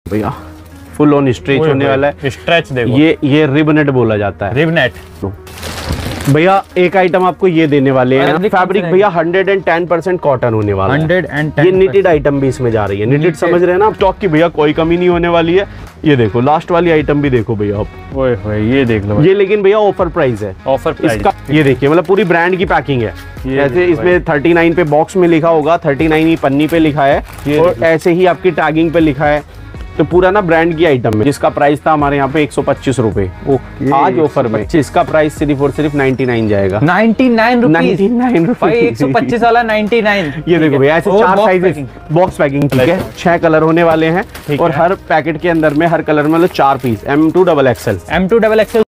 भैया full on stretch होने वाला है। स्ट्रेच देखो, ये रिबनेट बोला जाता है। रिबनेट। भैया एक आइटम आपको ये देने वाले हैं, फैब्रिक भैया 110% कॉटन होने वाला है। 110। ये निटेड आइटम भी इसमें जा रही है। निटेड समझ रहे हैं ना आप? स्टॉक की भैया कोई कमी नहीं होने वाली है। ये देखो लास्ट वाली आइटम भी देखो भैया आप। ओए होए ये देख लो ये, लेकिन भैया ऑफर प्राइस है। ऑफर प्राइस इसका ये देखिए, मतलब पूरी ब्रांड की पैकिंग है। ऐसे इसमें 39 पे बॉक्स में लिखा होगा, 39 ही पन्नी पे लिखा है और ऐसे ही आपकी टैगिंग पे लिखा है। तो पूरा ना ब्रांड की आइटम है, जिसका प्राइस था हमारे यहाँ पे 125 रुपए। आज ऑफर में इसका प्राइस सिर्फ और सिर्फ 99 जाएगा। 99 रुपीज। 99 रुपए। 125 वाला 99। ये देखो भैया ऐसे 4 साइज बॉक्स पैकिंग, ठीक है। 6 कलर होने वाले हैं और हर पैकेट के अंदर में हर कलर में 4 piece. M2 XXL। M2 XXL।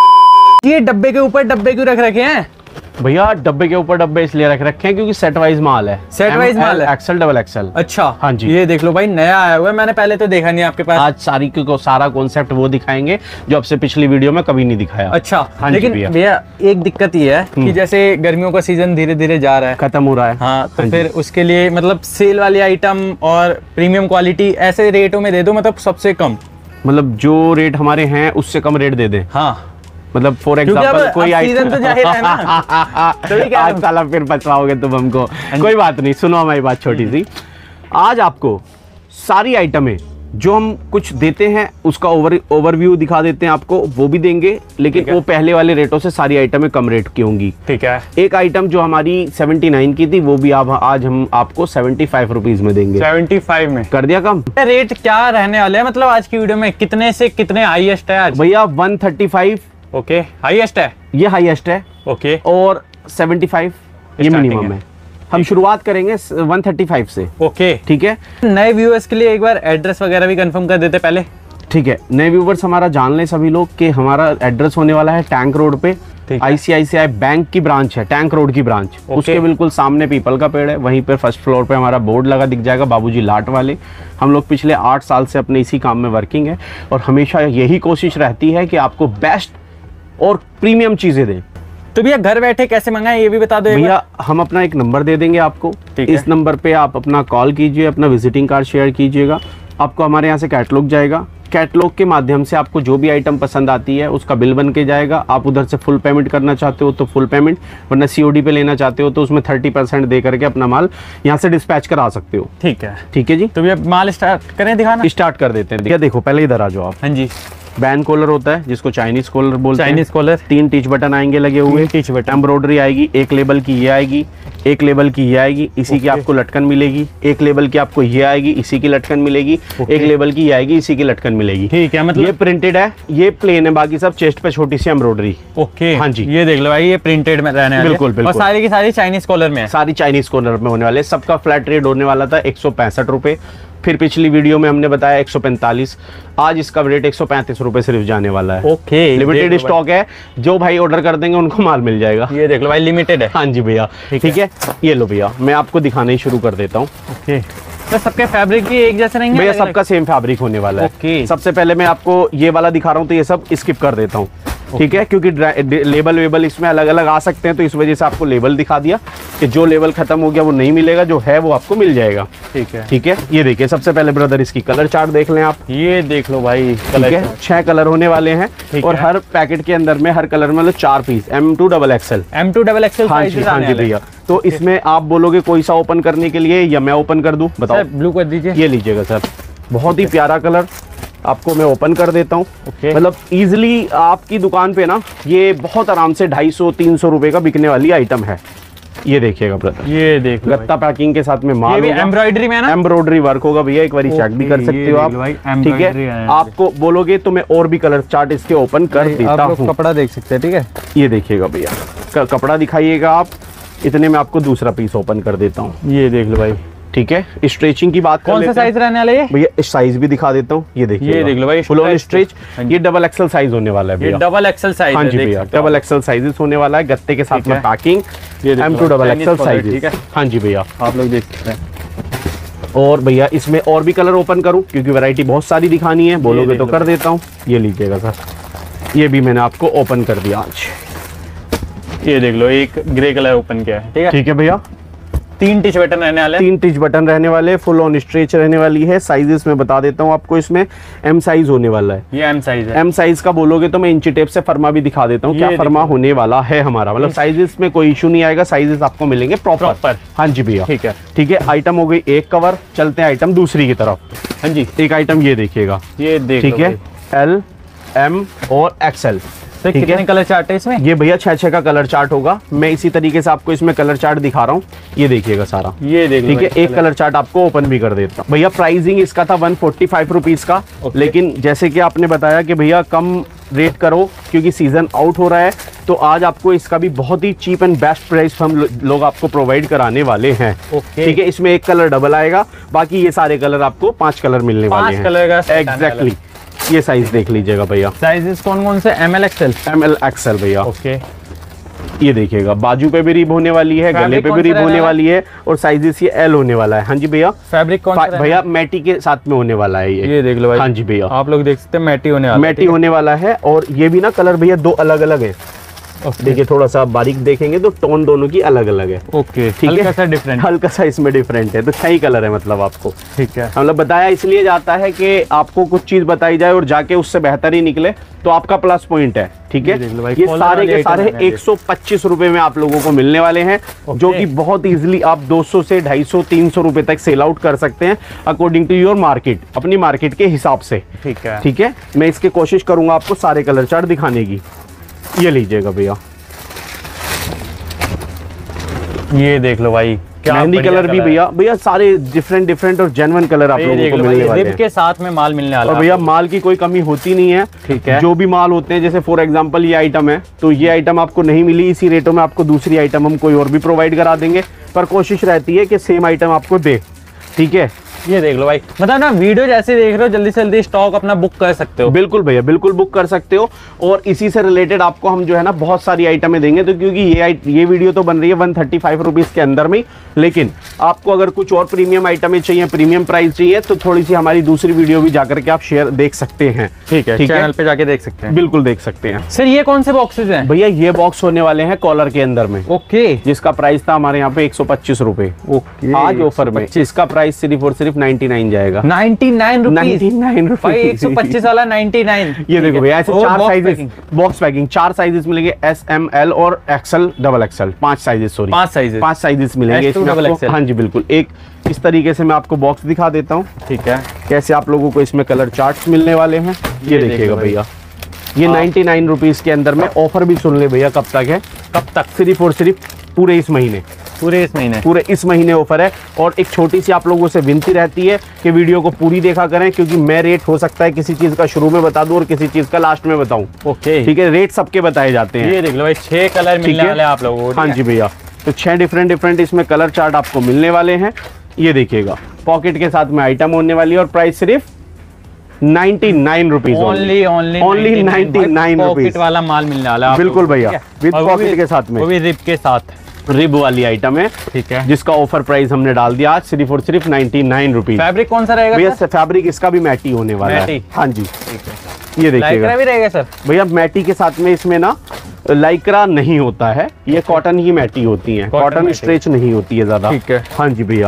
ये डब्बे के ऊपर डब्बे क्यों रख रखे हैं भैया? डब्बे के ऊपर डब्बे इसलिए रख रखे हैं क्योंकि सेट वाइज माल है। सेट वाइज माल है। XL XXL। अच्छा हाँ जी। ये देख लो भाई, नया आया हुआ है, मैंने पहले तो देखा नहीं आपके पास। आज सारा कॉन्सेप्ट वो दिखाएंगे जो आपसे पिछली वीडियो में कभी नहीं दिखाया। अच्छा हाँ, लेकिन भैया एक दिक्कत ये है कि जैसे गर्मियों का सीजन धीरे धीरे जा रहा है, खत्म हो रहा है। हाँ, तो फिर उसके लिए मतलब सेल वाली आइटम और प्रीमियम क्वालिटी ऐसे रेटों में दे दो, मतलब सबसे कम, मतलब जो रेट हमारे हैं उससे कम रेट दे दें। हाँ, मतलब फॉर एग्जाम्पल कोई सीजन तो जाहिर है ना। तो आज साला फिर पछताओगे तुम हमको। कोई बात नहीं, सुनो हमारी बात छोटी सी। आज आपको सारी आइटमें जो हम कुछ देते हैं उसका ओवरव्यू दिखा देते हैं आपको, वो भी देंगे, लेकिन वो पहले वाले रेटों से सारी आइटमें कम रेट की होंगी। ठीक है। एक आइटम जो हमारी 79 की थी वो भी आज हम आपको 75 रुपीज में देंगे। 75 में कर दिया कम। रेट क्या रहने वाले हैं मतलब आज की वीडियो में? कितने से कितने हाईएस्ट है आज? भैया 135। ओके, हाईएस्ट है, ये हाईएस्ट है। ओके, और 75 ये मिनिमम है। हम शुरुआत करेंगे 135 से। ओके ठीक है। नए व्यूअर्स के लिए एक बार एड्रेस वगैरह भी कंफर्म कर देते पहले। ठीक है, नए व्यूअर्स हमारा जान लें सभी लोग कि हमारा एड्रेस होने वाला है टैंक रोड पे। ICICI बैंक की ब्रांच है, टैंक रोड की ब्रांच। उसके बिल्कुल सामने पीपल का पेड़ है, वहीं पे फर्स्ट फ्लोर पे हमारा बोर्ड लगा दिख जाएगा, बाबूजी लाट वाले। हम लोग पिछले 8 साल से अपने इसी काम में वर्किंग है और हमेशा यही कोशिश रहती है कि आपको बेस्ट और प्रीमियम चीजें दें। तो भैया घर बैठे कैसे मंगाएं ये भी बता दो भैया। हम अपना एक नंबर दे देंगे आपको, इस नंबर पे आप अपना कॉल कीजिए, अपना विजिटिंग कार्ड शेयर कीजिएगा, आपको हमारे यहाँ से कैटलॉग जाएगा। कैटलॉग के माध्यम से आपको जो भी आइटम पसंद आती है उसका बिल बन के जाएगा। आप उधर से फुल पेमेंट करना चाहते हो तो फुल पेमेंट, वरना COD पे लेना चाहते हो तो उसमें 30% दे करके अपना माल यहाँ से डिस्पैच करा सकते हो। ठीक है, ठीक है जी। तो भैया माल स्टार्ट करें, दिखाना स्टार्ट कर देते हैं। भैया देखो पहले इधर आ जाओ आप। हाँ जी। बैन कॉलर होता है जिसको चाइनीज कॉलर बोलते हैं। Chinese collar. 3 टीच बटन आएंगे लगे हुए। Teach button. एम्ब्रॉयडरी आएगी, एक लेबल की ये आएगी, एक लेबल की ये आएगी, इसी की आपको लटकन मिलेगी। एक लेबल की आपको ये आएगी, इसी की लटकन मिलेगी। एक लेबल की ये आएगी, इसी की लटकन मिलेगी। ठीक है, मतलब ये प्रिंटेड है, ये प्लेन है, बाकी सब चेस्ट पे छोटी सी एम्ब्रॉयडरी। ओके हाँ जी। ये देख लो भाई, ये प्रिंटेड में रहने वाली है। बिल्कुल बिल्कुल। और सारी की सारी चाइनीज कॉलर में है। सारी चाइनीज कॉलर में होने वाले। सबका फ्लैट रेट होने वाला था 165 रुपए, फिर पिछली वीडियो में हमने बताया 145। आज इसका रेट 135 रुपए सिर्फ जाने वाला है। ओके, लिमिटेड स्टॉक है, जो भाई ऑर्डर कर देंगे उनको माल मिल जाएगा। ये देख लो भाई, लिमिटेड है। हाँ जी भैया, ठीक है। ये लो भैया, मैं आपको दिखाना ही शुरू कर देता हूँ। ओके, तो सबके फैब्रिक भी एक जैसे रहेंगे भैया? सबका सेम फैब्रिक होने वाला है। ओके। सबसे पहले मैं आपको ये वाला दिखा रहा हूँ, तो ये सब स्किप कर देता हूँ, ठीक है, क्योंकि लेबल वेबल इसमें अलग अलग आ सकते हैं, तो इस वजह से आपको लेबल दिखा दिया कि जो लेबल खत्म हो गया वो नहीं मिलेगा, जो है वो आपको मिल जाएगा। ठीक है, ठीक है। ये देखिए सबसे पहले ब्रदर इसकी कलर चार्ट देख लें आप। ये देख लो भाई, ठीक है। 6 कलर होने वाले हैं और हर पैकेट के अंदर में हर कलर में 4 piece. M2 XXL। M2 XXL। हाँ जी भैया। तो इसमें आप बोलोगे कोई सा ओपन करने के लिए या मैं ओपन कर दूं, बताओ? ब्लू कर दीजिए। ये लीजिएगा सर, बहुत ही प्यारा कलर, आपको मैं ओपन कर देता हूँ। मतलब इजीली आपकी दुकान पे ना ये बहुत आराम से 250-300 रुपए का बिकने वाली आइटम है। ये देखिएगा ब्रदर, ये देख गत्ता पैकिंग के साथ में माल होगा। एम्ब्रॉयडरी में ना, एम्ब्रॉयडरी वर्क होगा भैया, एक बार चेक भी कर सकते हो आप। ठीक है, आपको बोलोगे तो मैं और भी कलर चार्ट इसके ओपन कर देता हूँ। कपड़ा देख सकते हैं, ठीक है। ये देखिएगा भैया, कपड़ा दिखाइएगा आप, इतने में आपको दूसरा पीस ओपन कर देता हूँ। ये देख लो भाई, ठीक है। स्ट्रेचिंग की बात कौन सा साइज रहने वाला है भैया? साइज भी दिखा देता हूँ, ये देखिए, ये देख लो भाई, फुल ऑन स्ट्रेच। ये XXL साइज होने वाला है भैया। XXL size. हाँ जी भैया, XXL साइजेस होने वाला है, गत्ते के साथ में पैकिंग। M2 XXL साइज, ठीक है। हाँ जी भैया, आप लोग देख सकते हैं। और भैया इसमें और भी कलर ओपन करूं क्योंकि वैरायटी बहुत सारी दिखानी है, बोलोगे तो कर देता हूँ। ये लीजिएगा सर, ये भी मैंने आपको ओपन कर दिया आज। ये देख लो, एक ग्रे कलर ओपन किया है, ठीक है। ठीक है भैया, 3 टिच बटन रहने वाले, 3 टिच बटन रहने वाले, फुल ऑन स्ट्रेच रहने वाली है। साइजेस में बता देता हूँ आपको, इसमें एम साइज होने वाला है। ये एम साइज है। एम साइज का बोलोगे तो मैं इंची टेप से फर्मा भी दिखा देता हूँ, क्या फर्मा होने वाला है हमारा, मतलब साइजेस में कोई इशू नहीं आएगा, साइजेस आपको मिलेंगे प्रॉपर। हाँ जी भैया, ठीक है ठीक है। आइटम हो गई एक कवर, चलते हैं आइटम दूसरी की तरफ। हाँ जी, एक आइटम ये देखिएगा, ये देख, ठीक है, एल, एम और एक्सएल। तो कितने कलर चार्ट है इसमें? ये भैया 6 का कलर चार्ट होगा। मैं इसी तरीके से आपको इसमें कलर चार्ट दिखा रहा हूँ, ये देखिएगा सारा, ये देख, ठीक है। एक कलर चार्ट आपको ओपन भी कर देता हूँ भैया। प्राइसिंग इसका था 145 रुपीज का, लेकिन जैसे कि आपने बताया कि भैया कम रेट करो क्योंकि सीजन आउट हो रहा है, तो आज आपको इसका भी बहुत ही चीप एंड बेस्ट प्राइस हम लोग आपको प्रोवाइड कराने वाले हैं, ठीक है। इसमें एक कलर डबल आएगा, बाकी ये सारे कलर आपको 5 कलर मिलने वाले हैं। 5 कलर का एग्जैक्टली। ये साइज देख लीजिएगा भैया, साइजेस कौन कौन से? M L XL, M L XL भैया। ओके, ये देखिएगा, बाजू पे भी रिब होने वाली है, गले पे भी रिब होने वाली है, और साइजेस ये एल होने वाला है। हाँ जी भैया। फैब्रिक कौन सा भैया? मैटी के साथ में होने वाला है ये देख लो भाई। हाँ जी भैया, आप लोग देख सकते हैं मैटी होने वाला, मैटी होने वाला है। और ये भी ना कलर भैया 2 अलग अलग है, देखिए थोड़ा सा बारीक देखेंगे तो टोन दोनों की अलग अलग है। ओके, ठीक है, हल्का सा डिफरेंट, हल्का सा इसमें डिफरेंट है, तो 6 कलर है मतलब आपको, ठीक है। मतलब बताया इसलिए जाता है कि आपको कुछ चीज बताई जाए और जाके उससे बेहतर ही निकले, तो आपका प्लस पॉइंट है, ठीक है। ये सारे के सारे 125 रुपए में आप लोगों को मिलने वाले हैं, जो कि बहुत इजीली आप 200 से 250 300 रुपए तक सेल आउट कर सकते हैं अकॉर्डिंग टू योर मार्केट, अपनी मार्केट के हिसाब से, ठीक है, ठीक है। मैं इसकी कोशिश करूंगा आपको सारे कलर चार्ट दिखाने की। ये लीजिएगा भैया, ये देख लो भाई, क्या मेहंदी कलर भी भैया सारे डिफरेंट और जेन्युइन कलर आप लोगों को मिलने वाले हैं। के साथ में माल मिलने वाला है, और भैया माल की कोई कमी होती नहीं है, ठीक है। जो भी माल होते हैं, जैसे फॉर एग्जांपल ये आइटम है, तो ये आइटम आपको नहीं मिली इसी रेटों में, आपको दूसरी आइटम हम कोई और भी प्रोवाइड करा देंगे, पर कोशिश रहती है कि सेम आइटम आपको दे, ठीक है। ये देख लो भाई, मतलब ना वीडियो जैसे देख रहे हो जल्दी से जल्दी स्टॉक अपना बुक कर सकते हो। बिल्कुल भैया, बिल्कुल बुक कर सकते हो। और इसी से रिलेटेड आपको हम जो है ना बहुत सारी आइटमें देंगे, तो क्योंकि ये वीडियो तो बन रही है 135 रुपीज के अंदर में, लेकिन आपको अगर कुछ और प्रीमियम आइटमें चाहिए, प्रीमियम प्राइस चाहिए, तो थोड़ी सी हमारी दूसरी वीडियो भी जाकर के आप शेयर देख सकते हैं, ठीक है, चैनल पे जाके देख सकते हैं, बिल्कुल देख सकते हैं। सर ये कौन से बॉक्सेस हैं? भैया ये बॉक्स होने वाले हैं कॉलर के अंदर में, ओके, जिसका प्राइस था हमारे यहाँ पे 125 रुपए, ओके, आज ऑफर में इसका प्राइस सिर्फ और सिर्फ 99 जाएगा। 99 रुपीज, 99 रुपीज, 125 वाला 99। ये देखो भैया, ऐसे 4 साइजेस, बॉक्स पैकिंग 4 साइजेस मिलेंगे, एस, एम, एल और XL, double XL, 5 sizes, sorry 5 sizes मिलेंगे इसमें आपको। हाँ जी बिल्कुल। एक इस तरीके से मैं आपको बॉक्स दिखा देता हूँ, ठीक है, कैसे आप लोगों को इसमें कलर चार्ट्स मिलने वाले हैं। ये देखिएगा भैया, ये 99 रुपीज के अंदर में ऑफर भी सुन ले भैया, कब तक है? कब तक? सिर्फ और सिर्फ पूरे इस महीने, पूरे इस महीने ऑफर है। और एक छोटी सी आप लोगों से विनती रहती है कि वीडियो को पूरी देखा करें, क्योंकि मैं रेट हो सकता है किसी चीज का शुरू में बता दूं और किसी चीज का लास्ट में बताऊं, ओके, ठीक है। रेट सबके बताए जाते हैं। ये देख लो भाई, 6 कलर मिलने वाले हैं आप लोगों को। हाँ जी भैया, तो 6 डिफरेंट इसमें कलर चार्ट आपको मिलने वाले हैं। ये देखिएगा, पॉकेट के साथ में आइटम होने वाली है, और प्राइस सिर्फ 99 रुपीज, ओनली 99 रुपीज। पॉकेट वाला माल मिलने वाला है, बिल्कुल भैया, विद पॉकेट के साथ में, वो भी रिब के साथ, रिब वाली आइटम है, ठीक है, जिसका ऑफर प्राइस हमने डाल दिया आज सिर्फ और सिर्फ 99 रुपीज। फैब्रिक कौन सा रहेगा भैया? फैब्रिक इसका भी मैटी होने वाला है। हाँ जी, ठीक है। ये देखिएगा भी रहेगा सर भैया, मैटी के साथ में इसमें ना लाइक्रा नहीं होता है, ये कॉटन की मैटी होती है, कॉटन स्ट्रेच नहीं होती है ज्यादा, ठीक है। हाँ जी भैया,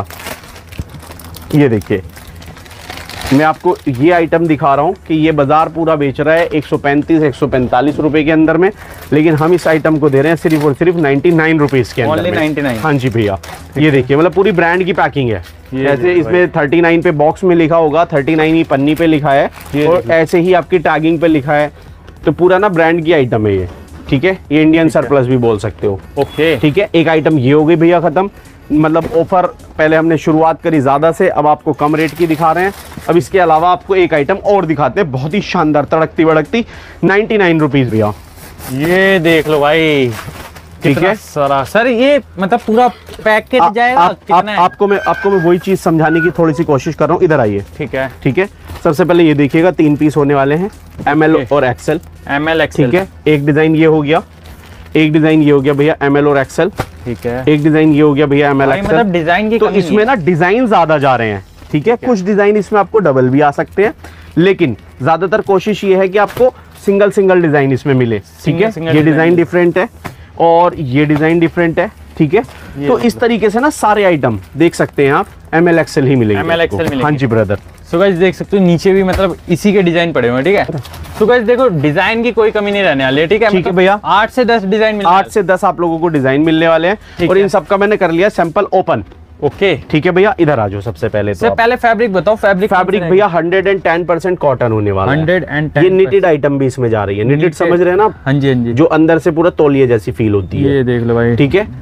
ये देखिए, मैं आपको ये आइटम दिखा रहा हूँ कि ये बाजार पूरा बेच रहा है 135-145 रुपए के अंदर में, लेकिन हम इस आइटम को दे रहे हैं सिर्फ और सिर्फ 99 रुपीज के अंदर में। 99। हाँ जी भैया, ये देखिए, मतलब पूरी ब्रांड की पैकिंग है। ऐसे इसमें 39 पे बॉक्स में लिखा होगा, 39 ही पन्नी पे लिखा है, और ऐसे ही आपकी टैगिंग पे लिखा है, तो पूरा ना ब्रांड की आइटम है ये, ठीक है। ये इंडियन सरप्लस भी बोल सकते हो, ओके, ठीक है। एक आइटम ये हो गई भैया खत्म, मतलब ऑफर पहले हमने शुरुआत करी ज्यादा से, अब आपको कम रेट की दिखा रहे हैं। अब इसके अलावा आपको एक आइटम और दिखाते हैं, बहुत ही शानदार, तड़कती भड़कती, 99 रुपीज भैया। ये देख लो भाई, ठीक है सर, ये मतलब पूरा पैकेज जाएगा कितना है? आपको मैं वही चीज समझाने की थोड़ी सी कोशिश कर रहा हूँ, इधर आइए, ठीक है, ठीक है। सबसे पहले ये देखिएगा, 3 पीस होने वाले हैं, ML और XL, ठीक है। एक डिजाइन ये हो गया, एक डिजाइन ये हो गया भैया ML और XL, ठीक है। एक डिजाइन ये हो गया भैया ML XL, मतलब डिजाइन की तो इसमें ना डिजाइन ज्यादा जा रहे हैं, ठीक है। कुछ डिजाइन इसमें आपको डबल भी आ सकते हैं, लेकिन ज्यादातर कोशिश ये है कि आपको सिंगल डिजाइन इसमें मिले, ठीक है। ये डिजाइन डिफरेंट है और ये डिजाइन डिफरेंट है, ठीक है। तो इस तरीके से ना सारे आइटम देख सकते हैं आप, ML XL ही मिलेंगे। ML XL मिलेंगे। हाँ जी ब्रदर। सो गाइस देख सकते हो नीचे भी मतलब इसी के डिजाइन पड़े हुए हैं, ठीक है। सो गाइस देखो डिजाइन की कोई कमी नहीं रहने वाली है, ठीक है। ठीक है भैया। 8 से 10 डिजाइन मिलने 8 से 10 आप लोगों को डिजाइन मिलने वाले हैं और इन सब का मैंने कर लिया सैंपल ओपन। ओके ठीक है भैया, इधर आ जाओ सबसे पहले। तो पहले फैब्रिक बताओ। फैब्रिक भैया 110% कॉटन होने वाला है। 110। ये निटेड आइटम भी इसमें जा रही है। निटेड समझ रहे हैं ना? हाँ जी हाँ जी। जो अंदर से पूरा तौलिए जैसी फील होती है। ये देख लो भाई, ठीक है।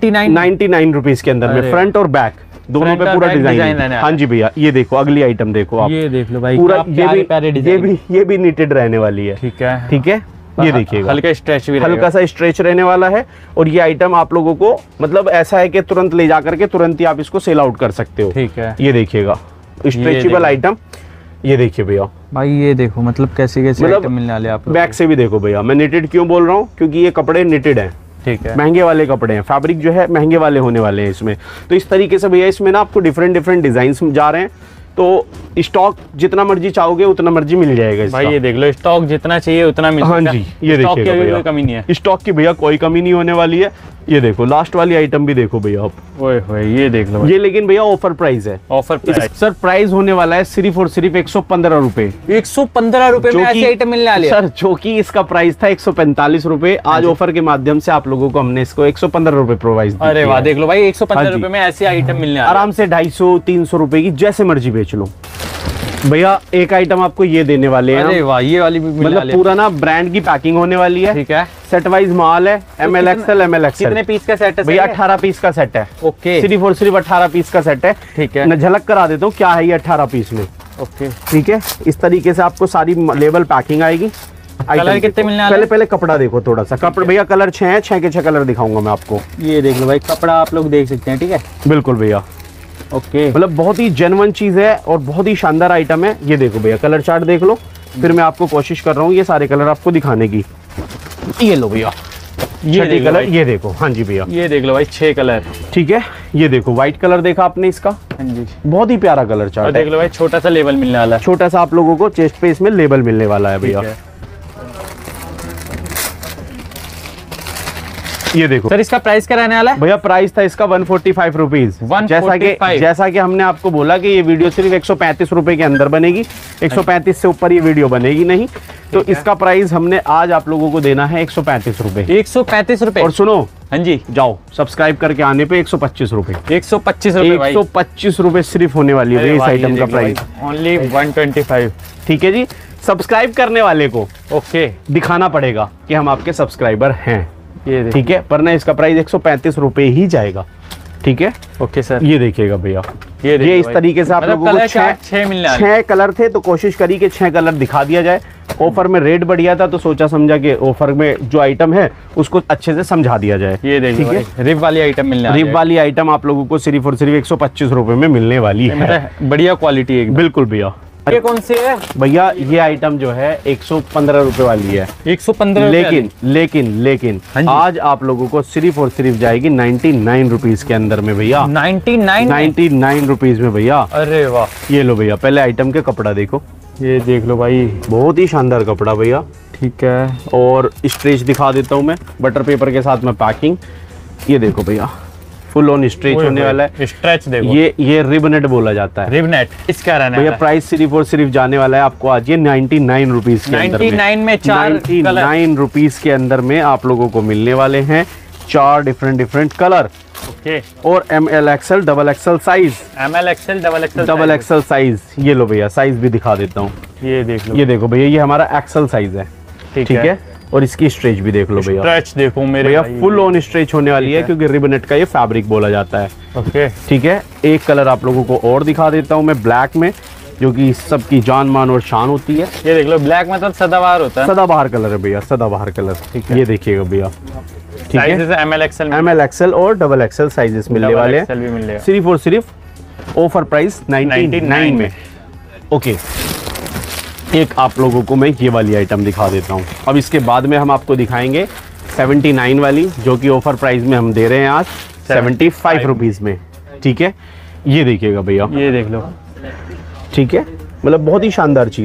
99 रुपीज के अंदर में फ्रंट और बैक दोनों पे पूरा डिजाइन है। हाँ जी भैया, ये देखो अगली आइटम देखो आप। ये देख लो भाई पूरा प्यारे ये भी निटेड रहने वाली है। ठीक है ठीक है। ये देखिएगा हल्का स्ट्रेच भी, हल्का सा स्ट्रेच रहने वाला है। और ये आइटम आप लोगों को मतलब ऐसा है कि तुरंत ले जाकर के तुरंत ही आप इसको सेल आउट कर सकते हो। ठीक है। ये देखिएगा स्ट्रेचेबल आइटम। ये देखिए भैया भाई, ये देखो मतलब कैसे मतलब आइटम मिलने वाले आप बैक से भी देखो भैया। मैं निटेड क्यों बोल रहा हूँ, क्योंकि ये कपड़े निटेड हैं। ठीक है। महंगे वाले कपड़े हैं, फैब्रिक जो है महंगे वाले होने वाले हैं इसमें। तो इस तरीके से भैया इसमें ना आपको डिफरेंट डिजाइन जा रहे हैं। तो स्टॉक जितना मर्जी चाहोगे उतना मर्जी मिल जाएगा इसका। भाई ये देख लो स्टॉक जितना चाहिए उतना मिल हाँ जी, ये स्टॉक की देखिएगा कोई कमी नहीं है। स्टॉक की भैया कोई कमी नहीं होने वाली है। ये देखो लास्ट वाली आइटम भी देखो भैया आप। ओए होए, ये देख लो ये लेकिन भैया ऑफर प्राइस है। ऑफर प्राइस सर प्राइस होने वाला है सिर्फ और सिर्फ 115 रुपए। 115 रुपए में ऐसी आइटम मिलने वाली है सर, जो कि इसका प्राइस था 145 रुपए। आज ऑफर के माध्यम से आप लोगों को हमने इसको 115 रुपए प्रोवाइड। अरे वाह, देख लो भाई 115 रुपए में ऐसी आइटम मिलने वाली है। आराम से 250-300 रुपए की जैसे मर्जी बेच लो भैया। एक आइटम आपको ये देने वाले हैं। अरे वाह, ये वाली भी मिलने मतलब वाली है। पूरा ना ब्रांड की पैकिंग होने वाली है। ठीक है। सेट वाइज माल है। ML XL ML XL। कितने पीस का सेट है भैया? 18 पीस का सेट है। ओके। सिर्फ और सिर्फ 18 पीस का सेट है। ठीक है। मैं झलक करा देता हूँ क्या है ये 18 पीस में। ओके। ठीक है। इस तरीके से आपको सारी लेवल पैकिंग आएगी। कलर कितने मिलने वाले? पहले कपड़ा देखो थोड़ा सा। कपड़ा भैया कलर 6 है, 6 के 6 कलर दिखाऊंगा मैं आपको। ये देख लो भाई, कपड़ा आप लोग देख सकते हैं। ठीक है। बिल्कुल भैया। ओके। मतलब बहुत ही जेन्युइन चीज है और बहुत ही शानदार आइटम है। ये देखो भैया कलर चार्ट देख लो। फिर मैं आपको कोशिश कर रहा हूँ ये सारे कलर आपको दिखाने की। ये लो भैया, ये कलर ये देखो। हाँ जी भैया, ये देख लो भाई 6 कलर। ठीक है। ये देखो व्हाइट कलर देखा आपने इसका। हाँ जी। बहुत ही प्यारा कलर चार्ट देख लो भाई, छोटा सा लेबल मिलने वाला है। छोटा सा आप लोगों को चेस्ट पे इसमें लेबल मिलने वाला है भैया। ये देखो सर, इसका प्राइस क्या रहने वाला है? भैया प्राइस था इसका 145 रुपीज। जैसा कि हमने आपको बोला कि ये वीडियो सिर्फ 135 रुपए के अंदर बनेगी। 135 से ऊपर ये वीडियो बनेगी नहीं। तो इसका प्राइस हमने आज आप लोगों को देना है 135 रुपए। 135 रुपए। और सुनो, हाँ जी, जाओ सब्सक्राइब करके आने पे 125 रुपए। 125 रुपए भाई। 125 रुपए सिर्फ होने वाली है इस आइटम का प्राइस। ओनली 125। ठीक है जी। सब्सक्राइब करने वाले को ओके दिखाना पड़ेगा कि हम आपके सब्सक्राइबर हैं। ये ठीक है। पर ना इसका प्राइस 135 रुपए ही जाएगा। ठीक है। Okay sir. ये देखिएगा भैया, ये इस तरीके से आप लोगों को 6 कलर थे तो कोशिश करी कि 6 कलर दिखा दिया जाए। ऑफर में रेट बढ़िया था तो सोचा समझा कि ऑफर में जो आइटम है उसको अच्छे से समझा दिया जाए। ये देखिए, ठीक है। रिप वाली आइटम मिलने वाली है। रिप वाली आइटम आप लोगों को सिर्फ और सिर्फ 125 रुपए में मिलने वाली है। बढ़िया क्वालिटी है। बिल्कुल भैया। ये कौन सी है भैया? ये आइटम जो है 115 रुपए वाली है। 115। लेकिन आज आप लोगों को सिर्फ और सिर्फ जाएगी 99 रुपीज के अंदर में भैया। 99 रुपीज में भैया। अरे वाह। ये लो भैया, पहले आइटम के कपड़ा देखो। ये देख लो भाई, बहुत ही शानदार कपड़ा भैया। ठीक है। और स्ट्रेच दिखा देता हूँ मैं, बटर पेपर के साथ में पैकिंग। ये देखो भैया, फुल ऑन स्ट्रेच होने वाला है। स्ट्रेच देखो। ये रिबनेट बोला जाता है। रिबनेट इसका रहना भैया प्राइस सिर्फ और सिर्फ जाने वाला है आपको आज ये 99 रुपीज के अंदर में। 99 रुपीज के अंदर में आप लोगों को मिलने वाले हैं 4 डिफरेंट कलर। ओके। और ML XL XXL size. ML XL XXL size. ये लो भैया, साइज भी दिखा देता हूँ। ये देख लो। ये देखो भैया, ये हमारा XL साइज है। ठीक है। और इसकी स्ट्रेच भी देख लो भैया। स्ट्रेच देखो मेरे भैया, फुल ऑन स्ट्रेच होने वाली है क्योंकि रिबनेट का ये फैब्रिक बोला जाता है। ओके। ठीक है। एक कलर आप लोगों को और दिखा देता हूँ मैं, ब्लैक में, जो कि सबकी जान मान और शान होती है। ये देख लो, ब्लैक मतलब सदाबहार होता है। सदाबहार कलर है भैया, सदाबहार कलर। ठीक है। ये देखिएगा भैया। ठीक है। ML XL और XXL साइजेस मिलने वाले हैं सिर्फ और सिर्फ ऑफर प्राइस 99 में। ओके। एक आप लोगों को मैं ये वाली आइटम दिखा देता हूँ। अब इसके बाद में हम आपको दिखाएंगे 79 वाली, जो कि ऑफर प्राइस में हम दे रहे हैं आज 75 रुपीज में। ठीक है। ये देखिएगा भैया, ये देख लो। ठीक है। मतलब बहुत ही शानदार चीज है।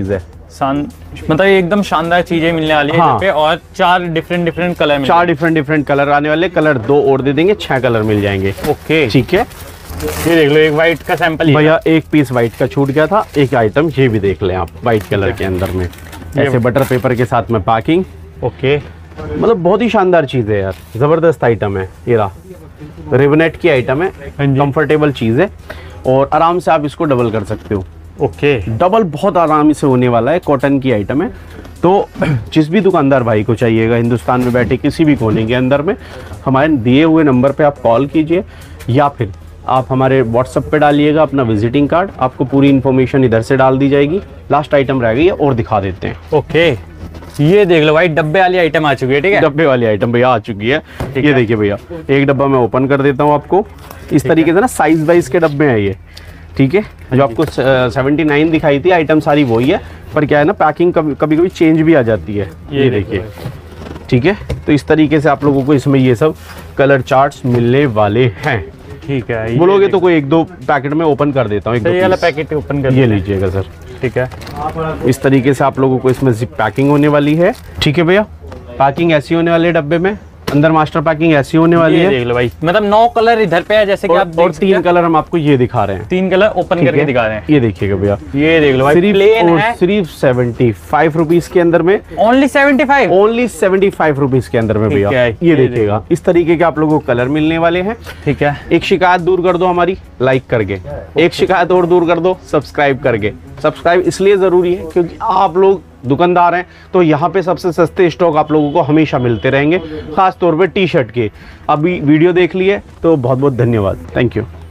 मतलब एकदम शानदार चीजें मिलने वाली है हाँ। यहाँ पे, और 4 डिफरेंट कलर 4 डिफरेंट कलर आने वाले, कलर 2 और दे देंगे, 6 कलर मिल जाएंगे। ओके, ठीक है, ये देख लो एक व्हाइट का सैंपल भैया एक पीस व्हाइट का छूट गया था, एक आइटम ये भी देख लें आप, व्हाइट कलर के अंदर में ऐसे बटर पेपर के साथ में पैकिंग। ओके, मतलब बहुत ही शानदार चीज है यार, जबरदस्त आइटम है। ये रहा, रिबनेट की आइटम है, कंफर्टेबल चीज है और आराम से आप इसको डबल कर सकते हो। ओके, डबल बहुत आराम से होने वाला है, कॉटन की आइटम है। तो जिस भी दुकानदार भाई को चाहिएगा हिंदुस्तान में बैठे किसी भी कोने के अंदर में, हमारे दिए हुए नंबर पे आप कॉल कीजिए या फिर आप हमारे व्हाट्सएप पे डालिएगा अपना विजिटिंग कार्ड, आपको पूरी इन्फॉर्मेशन इधर से डाल दी जाएगी। लास्ट आइटम रह गई है और दिखा देते हैं। ओके, ये देख लो भाई डब्बे वाली आइटम आ चुकी है। ठीक है, डब्बे वाली आइटम भैया आ चुकी है। ये देखिए भैया, एक डब्बा मैं ओपन कर देता हूँ आपको। इस तरीके से ना साइज वाइज के डब्बे हैं ये। ठीक है, जो आपको 79 दिखाई थी आइटम सारी वही है, पर क्या है ना पैकिंग कभी कभी चेंज भी आ जाती है। ये देखिए, ठीक है, तो इस तरीके से आप लोगों को इसमें ये सब कलर चार्ट्स मिलने वाले हैं। ठीक है, बोलोगे तो कोई 1-2 पैकेट में ओपन कर देता हूँ। ये वाला पैकेट ओपन कर ये लीजिएगा सर। ठीक है, इस तरीके से आप लोगों को इसमें जिप पैकिंग होने वाली है। ठीक है भैया, पैकिंग ऐसी होने वाली है डब्बे में, अंदर मास्टर पैकिंग ऐसी होने वाली है। देख लो भाई, मतलब 9 कलर इधर पे है जैसे कि आप देख और सकते 3 हैं। कलर हम आपको ये दिखा रहे हैं, 3 कलर ओपन करके दिखा रहे हैं। ये देखिएगा भैया, ये देख लो भाई, प्लेन है, सिर्फ 75 रुपीज के अंदर में, ओनली 75, ओनली 75 रुपीज के अंदर में भैया। ये देखिएगा, इस तरीके के आप लोगों को कलर मिलने वाले हैं। ठीक है, एक शिकायत दूर कर दो हमारी, लाइक करके। एक शिकायत और दूर कर दो, सब्सक्राइब करके। सब्सक्राइब इसलिए जरूरी है क्योंकि आप लोग दुकानदार हैं, तो यहाँ पे सबसे सस्ते स्टॉक आप लोगों को हमेशा मिलते रहेंगे, खास तौर पे टी शर्ट के। अभी वीडियो देख लिए तो बहुत बहुत धन्यवाद, थैंक यू।